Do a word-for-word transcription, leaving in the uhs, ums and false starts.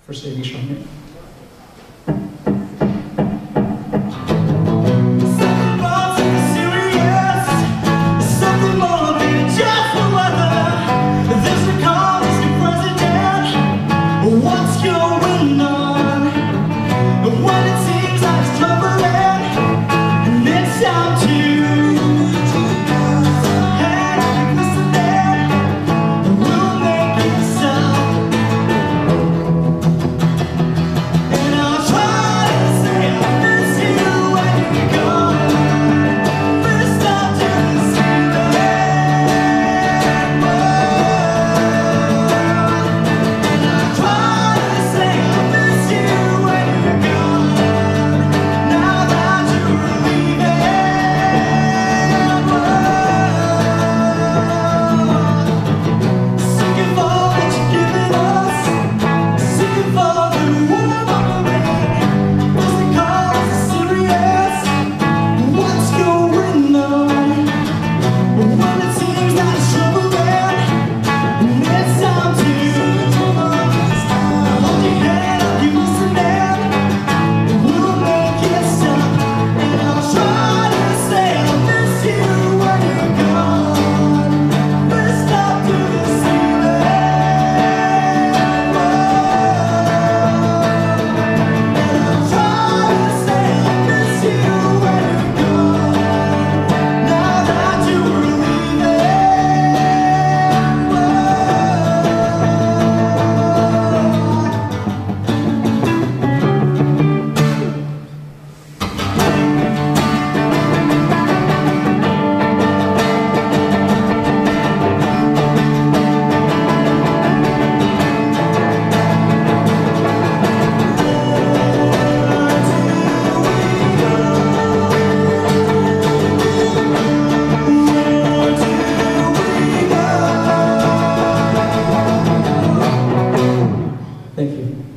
for saving Charmaine. What's going on when it seems like it's troubling, and it's time to and listening, we'll make it stop. And I'll try to say I miss you when you're gone, but it's not to see the Thank you.